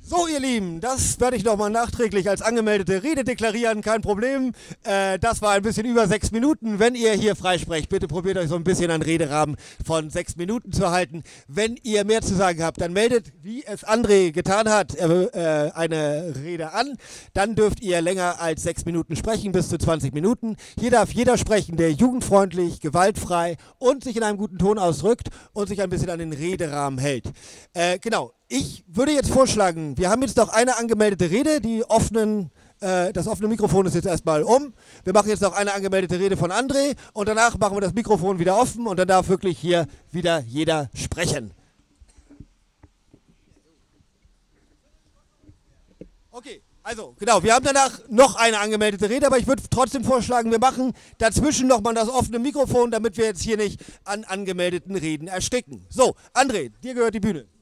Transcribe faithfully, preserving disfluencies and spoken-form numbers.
So, ihr Lieben, das werde ich nochmal nachträglich als angemeldete Rede deklarieren, kein Problem. Äh, das war ein bisschen über sechs Minuten. Wenn ihr hier freisprecht, bitte probiert euch so ein bisschen einen Rederahmen von sechs Minuten zu halten. Wenn ihr mehr zu sagen habt, dann meldet, wie es André getan hat, äh, eine Rede an. Dann dürft ihr länger als sechs Minuten sprechen, bis zu zwanzig Minuten. Hier darf jeder sprechen, der jugendfreundlich, gewaltfrei und sich in einem guten Ton ausdrückt und sich ein bisschen an den Rederahmen hält. Äh, genau. Ich würde jetzt vorschlagen, wir haben jetzt noch eine angemeldete Rede, die offenen, äh, das offene Mikrofon ist jetzt erstmal um. Wir machen jetzt noch eine angemeldete Rede von André und danach machen wir das Mikrofon wieder offen und dann darf wirklich hier wieder jeder sprechen. Okay, also genau, wir haben danach noch eine angemeldete Rede, aber ich würde trotzdem vorschlagen, wir machen dazwischen nochmal das offene Mikrofon, damit wir jetzt hier nicht an angemeldeten Reden ersticken. So, André, dir gehört die Bühne.